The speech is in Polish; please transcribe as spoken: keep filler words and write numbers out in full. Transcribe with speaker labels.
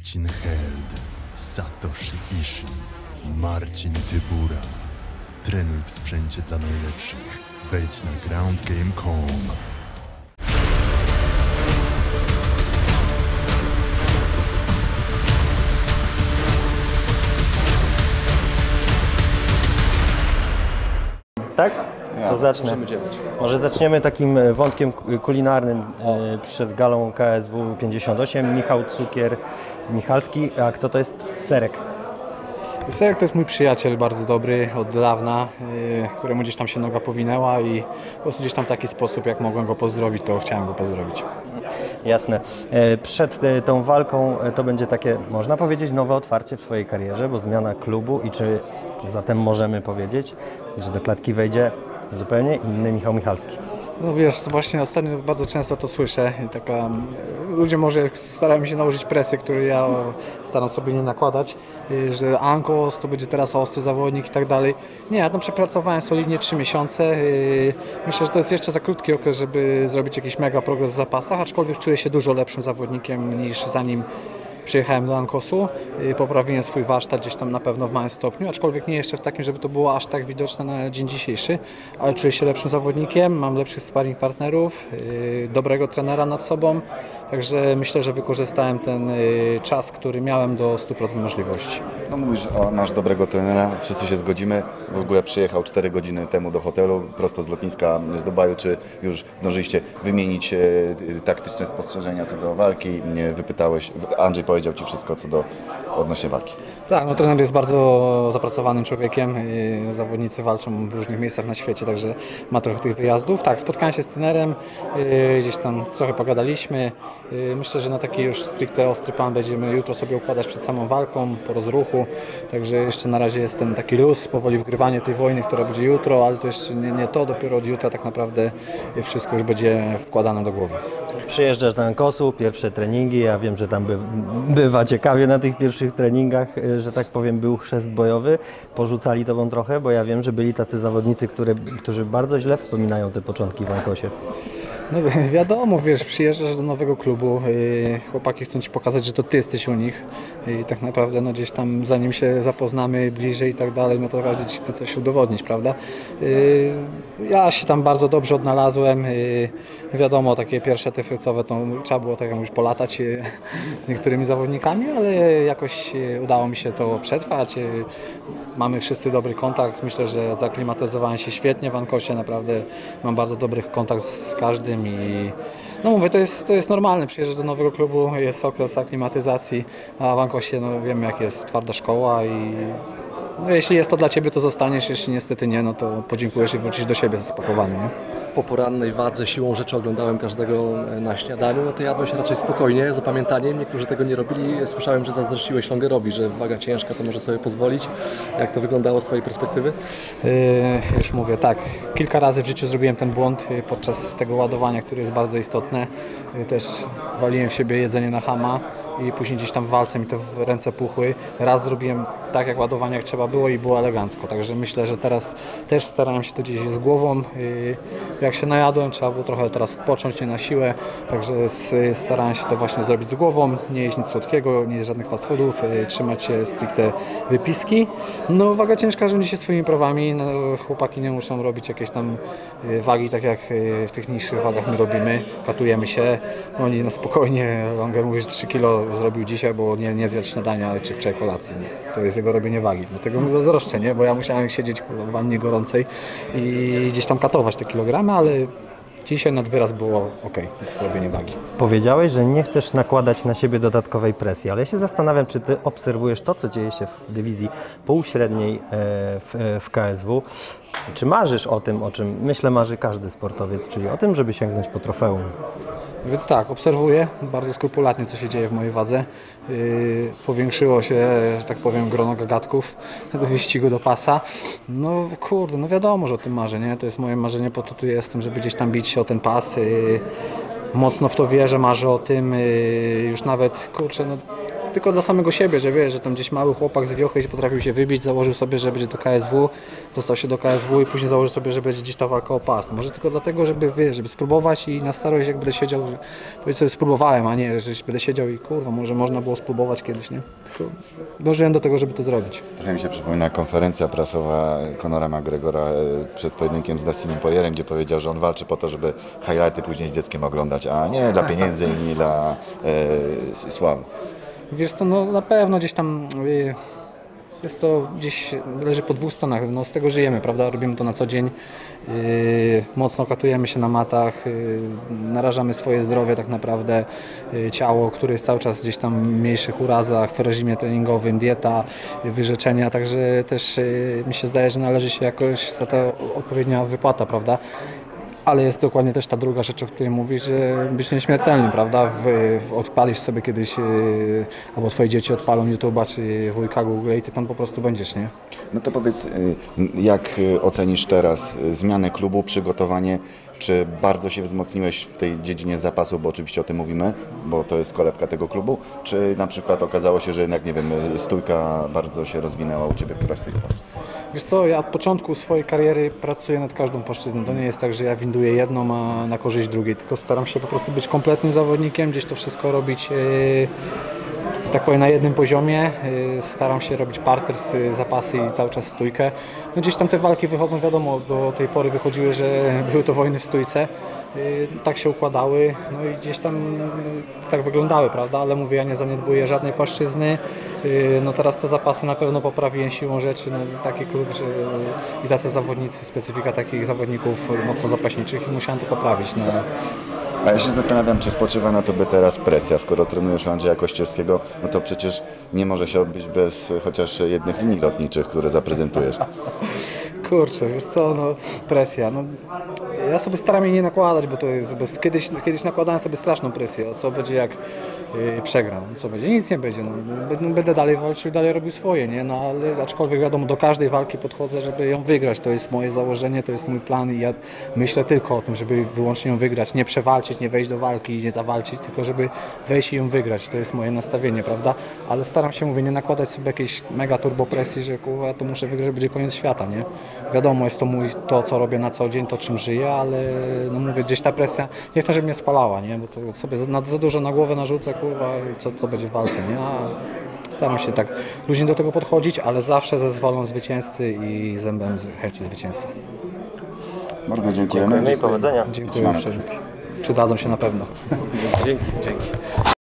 Speaker 1: Marcin Held, Satoshi Ishii, Marcin Tybura. Trenuj w sprzęcie dla najlepszych. Wejdź na ground game kropka com.
Speaker 2: Tak?
Speaker 3: Ja,
Speaker 2: to zacznę. Może zaczniemy takim wątkiem kulinarnym. Przed galą K S W pięćdziesiąt osiem Michał Cukier Michalski. A kto to jest? Serek.
Speaker 4: Serek to jest mój przyjaciel, bardzo dobry od dawna, yy, któremu gdzieś tam się noga powinęła i po prostu gdzieś tam w taki sposób, jak mogłem go pozdrowić, to chciałem go pozdrowić.
Speaker 2: Jasne. Przed tą walką to będzie takie, można powiedzieć, nowe otwarcie w Twojej karierze, bo zmiana klubu i czy zatem możemy powiedzieć, że do klatki wejdzie zupełnie inny Michał Michalski?
Speaker 4: No wiesz, właśnie ostatnio bardzo często to słyszę. Taka, ludzie może starają się nałożyć presję, którą ja staram sobie nie nakładać, że Ankos to będzie teraz ostry zawodnik i tak dalej. Nie, ja tam przepracowałem solidnie trzy miesiące. Myślę, że to jest jeszcze za krótki okres, żeby zrobić jakiś mega progres w zapasach, aczkolwiek czuję się dużo lepszym zawodnikiem niż zanim przyjechałem do Ankosu, poprawiłem swój warsztat gdzieś tam na pewno w małym stopniu, aczkolwiek nie jeszcze w takim, żeby to było aż tak widoczne na dzień dzisiejszy, ale czuję się lepszym zawodnikiem, mam lepszych sparring partnerów, dobrego trenera nad sobą, także myślę, że wykorzystałem ten czas, który miałem do stu procent możliwości.
Speaker 3: No mówisz, o, masz dobrego trenera, wszyscy się zgodzimy. W ogóle przyjechał cztery godziny temu do hotelu, prosto z lotniska z Dubaju. Czy już zdążyliście wymienić e, taktyczne spostrzeżenia co do walki? Nie wypytałeś, Andrzej powiedział Ci wszystko co do odnośnie walki.
Speaker 4: Tak, no trener jest bardzo zapracowanym człowiekiem, zawodnicy walczą w różnych miejscach na świecie, także ma trochę tych wyjazdów. Tak, spotkałem się z trenerem, gdzieś tam trochę pogadaliśmy. Myślę, że na taki już stricte ostry plan będziemy jutro sobie układać przed samą walką, po rozruchu, także jeszcze na razie jest ten taki luz, powoli wgrywanie tej wojny, która będzie jutro, ale to jeszcze nie, nie to, dopiero od jutra tak naprawdę wszystko już będzie wkładane do głowy.
Speaker 2: Przyjeżdżasz do Ankosu, pierwsze treningi, ja wiem, że tam by, bywa ciekawie na tych pierwszych treningach, że tak powiem, był chrzest bojowy, porzucali Tobą trochę, bo ja wiem, że byli tacy zawodnicy, które, którzy bardzo źle wspominają te początki w Ankosie.
Speaker 4: No wiadomo, wiesz, przyjeżdżasz do nowego klubu, yy, chłopaki chcą Ci pokazać, że to Ty jesteś u nich i tak naprawdę no gdzieś tam zanim się zapoznamy bliżej i tak dalej, no to każdy Ci chce coś udowodnić, prawda? Yy, ja się tam bardzo dobrze odnalazłem, yy, wiadomo, takie pierwsze te frycowe to trzeba było tak jak mówisz polatać yy, z niektórymi zawodnikami, ale jakoś yy, udało mi się to przetrwać, yy, mamy wszyscy dobry kontakt, myślę, że zaklimatyzowałem się świetnie w Ankosie, naprawdę mam bardzo dobry kontakt z każdym. I no mówię, to jest, to jest normalne, przyjeżdżasz do nowego klubu, jest okres aklimatyzacji, a w Ankosie no wiemy jak jest, twarda szkoła i no, jeśli jest to dla Ciebie, to zostaniesz, jeśli niestety nie, no to podziękujesz i wrócisz do siebie zaspakowany, nie?
Speaker 5: Po porannej wadze siłą rzeczy oglądałem każdego na śniadaniu, no to jadło się raczej spokojnie, z opamiętaniem. Niektórzy tego nie robili. Słyszałem, że zazdrościłeś Longerowi, że waga ciężka, to może sobie pozwolić. Jak to wyglądało z Twojej perspektywy?
Speaker 4: Yy, już mówię, tak. Kilka razy w życiu zrobiłem ten błąd podczas tego ładowania, które jest bardzo istotne. Yy, też waliłem w siebie jedzenie na chama i później gdzieś tam w walce mi to w ręce puchły. Raz zrobiłem tak jak ładowanie jak trzeba było i było elegancko. Także myślę, że teraz też starałem się to gdzieś z głową. Yy, Jak się najadłem, trzeba było trochę teraz odpocząć, nie na siłę, także starałem się to właśnie zrobić z głową, nie jeść nic słodkiego, nie jeść żadnych fast foodów, trzymać się stricte wypiski. No waga ciężka rządzi się swoimi prawami, no, chłopaki nie muszą robić jakieś tam wagi, tak jak w tych niższych wagach my robimy, katujemy się, oni no spokojnie, Longer mówi, że trzy kilo zrobił dzisiaj, bo nie, nie zjadł śniadania czy wczoraj kolacji, to jest jego robienie wagi, dlatego mu zazdroszczę, nie? Bo ja musiałem siedzieć w wannie gorącej i gdzieś tam katować te kilogramy, ale dzisiaj nad wyraz było ok, zrobienie wagi.
Speaker 2: Powiedziałeś, że nie chcesz nakładać na siebie dodatkowej presji, ale ja się zastanawiam, czy Ty obserwujesz to, co dzieje się w dywizji półśredniej w, w K S W. Czy marzysz o tym, o czym myślę marzy każdy sportowiec, czyli o tym, żeby sięgnąć po trofeum?
Speaker 4: Więc tak, obserwuję bardzo skrupulatnie, co się dzieje w mojej wadze. Yy, powiększyło się, że tak powiem, grono gagatków do wyścigu do pasa. No kurde, no wiadomo, że o tym marzę, nie? To jest moje marzenie, po to tu jestem, żeby gdzieś tam bić się o ten pas. Yy, mocno w to wierzę, marzę o tym. Yy, już nawet, kurczę, no tylko dla samego siebie, że wiesz, że tam gdzieś mały chłopak z wiochy potrafił się wybić, założył sobie, że będzie do K S W, dostał się do K S W i później założył sobie, że będzie gdzieś ta walka o pas. Może tylko dlatego, żeby, wiesz, żeby spróbować i na starość jak będę siedział, powiedz sobie spróbowałem, a nie, że będę siedział i kurwa, może można było spróbować kiedyś, nie? Tylko dążyłem do tego, żeby to zrobić.
Speaker 3: Trochę mi się przypomina konferencja prasowa Conora McGregora przed pojedynkiem z Dustinem Poirierem, gdzie powiedział, że on walczy po to, żeby highlighty później z dzieckiem oglądać, a nie dla pieniędzy i nie dla e, sławy.
Speaker 4: Wiesz co, no na pewno gdzieś tam y, jest to gdzieś leży po dwóch stronach, no z tego żyjemy, prawda, robimy to na co dzień, y, mocno katujemy się na matach, y, narażamy swoje zdrowie tak naprawdę, y, ciało, które jest cały czas gdzieś tam w mniejszych urazach, w reżimie treningowym, dieta, y, wyrzeczenia, także też y, mi się zdaje, że należy się jakoś za to odpowiednia wypłata, prawda. Ale jest dokładnie też ta druga rzecz, o której mówisz, że być nieśmiertelnym, prawda? W, w, odpalisz sobie kiedyś, yy, albo twoje dzieci odpalą YouTube'a czy wujka Google i ty tam po prostu będziesz, nie?
Speaker 3: No to powiedz, jak ocenisz teraz zmianę klubu, przygotowanie? Czy bardzo się wzmocniłeś w tej dziedzinie zapasu, bo oczywiście o tym mówimy, bo to jest kolebka tego klubu? Czy na przykład okazało się, że jednak, nie wiem, stójka bardzo się rozwinęła u Ciebie, któraś z tych płaszczyzn?
Speaker 4: Wiesz co, ja od początku swojej kariery pracuję nad każdą płaszczyzną. To nie jest tak, że ja winduję jedną, a na korzyść drugiej, tylko staram się po prostu być kompletnym zawodnikiem, gdzieś to wszystko robić yy, tak powiem na jednym poziomie. Yy, staram się robić parters, zapasy i cały czas stójkę. No gdzieś tam te walki wychodzą, wiadomo, do tej pory wychodziły, że były to wojny w stójce. Yy, tak się układały, no i gdzieś tam yy, tak wyglądały, prawda? Ale mówię, ja nie zaniedbuję żadnej płaszczyzny. Yy, no teraz te zapasy na pewno poprawiłem siłą rzeczy, no taki klub, że i tacy zawodnicy, specyfika takich zawodników mocno zapaśniczych i musiałem to poprawić. No.
Speaker 3: A ja się zastanawiam, czy spoczywa na tobie teraz presja, skoro trenujesz Andrzeja Kościelskiego, no to przecież nie może się odbyć bez chociaż jednych linii lotniczych, które zaprezentujesz.
Speaker 4: Kurczę, wiesz co, no presja, no ja sobie staram jej nie nakładać, bo to jest, bez, kiedyś, kiedyś nakładałem sobie straszną presję, a co będzie jak yy, przegram, co będzie, nic nie będzie, no, będę dalej walczył i dalej robił swoje, nie, no ale aczkolwiek wiadomo, do każdej walki podchodzę, żeby ją wygrać, to jest moje założenie, to jest mój plan i ja myślę tylko o tym, żeby wyłącznie ją wygrać, nie przewalczyć, nie wejść do walki, nie zawalczyć, tylko żeby wejść i ją wygrać, to jest moje nastawienie, prawda, ale staram się, mówię, nie nakładać sobie jakiejś mega turbo presji, że kurwa, to muszę wygrać, będzie koniec świata, nie. Wiadomo, jest to mój, to co robię na co dzień, to czym żyję, ale no mówię, gdzieś ta presja, nie chcę, żeby mnie spalała, nie, bo to sobie za, za dużo na głowę narzucę, kurwa, i co, co będzie w walce, nie, a staram się tak luźnie do tego podchodzić, ale zawsze ze zwolą zwycięzcy i zębem z chęci zwycięstwa.
Speaker 3: Bardzo dziękujemy.
Speaker 2: Dziękujemy i powodzenia.
Speaker 4: Dziękuję uprzejmie. Przydadzą się na pewno.
Speaker 5: Dzięki. Dzięki.